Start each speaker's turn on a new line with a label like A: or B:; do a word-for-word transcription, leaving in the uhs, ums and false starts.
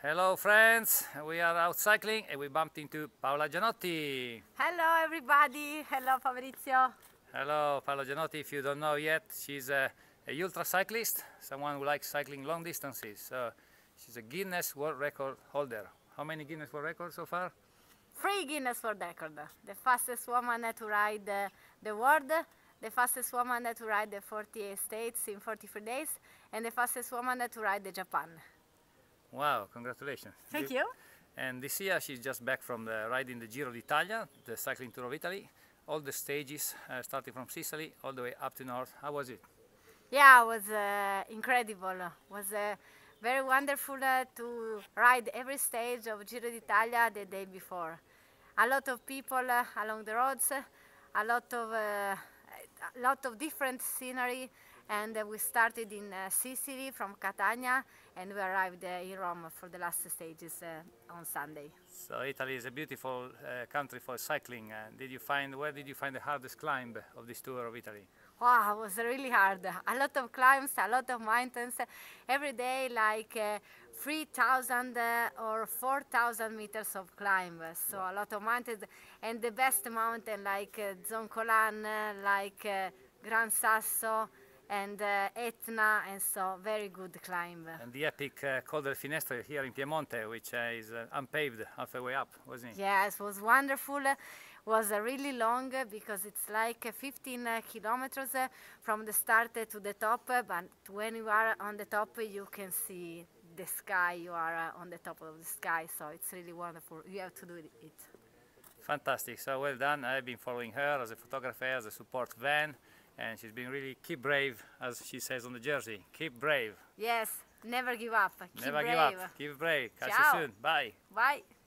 A: Hello friends, we are out cycling and we bumped into Paola Gianotti.
B: Hello everybody, hello Fabrizio.
A: Hello Paola Gianotti, if you don't know yet, she's a, a ultra cyclist, someone who likes cycling long distances. So she's a Guinness World Record holder. How many Guinness World Records so far?
B: Three Guinness World Record. The fastest woman to ride uh, the world, the fastest woman to ride the forty-eight states in forty-three days, and the fastest woman to ride the Japan.
A: Wow, congratulations.
B: Thank you.
A: And this year she's just back from the riding the Giro d'Italia, the cycling tour of Italy. All the stages, uh, starting from Sicily all the way up to north. How was it?
B: Yeah, it was uh, incredible. It was uh, very wonderful uh, to ride every stage of Giro d'Italia the day before. A lot of people uh, along the roads, a lot of uh, a lot of different scenery, and uh, we started in uh, Sicily from Catania, and we arrived uh, in Rome for the last stages uh, on Sunday.
A: So Italy is a beautiful uh, country for cycling. Uh, did you find where did you find the hardest climb of this tour of Italy?
B: Wow, it was really hard. A lot of climbs, a lot of mountains. Every day, like uh, three thousand uh, or four thousand meters of climb. So a lot of mountains, and the best mountain like uh, Zoncolan, uh, like uh, Gran Sasso, and uh, Etna, and so very good climb.
A: And the epic uh, Col del Finestre here in Piemonte, which uh, is uh, unpaved halfway up, wasn't it?
B: Yes, it was wonderful. It was uh, really long uh, because it's like uh, fifteen uh, kilometers uh, from the start uh, to the top, uh, but when you are on the top uh, you can see the sky, you are uh, on the top of the sky, so it's really wonderful. You have to do it.
A: Fantastic, so well done. I've been following her as a photographer, as a support van, and she's been really keep brave, as she says on the jersey. Keep brave.
B: Yes, never give up. Keep
A: Never
B: brave.
A: give up. Keep brave. Catch
B: Ciao.
A: you soon. Bye.
B: Bye.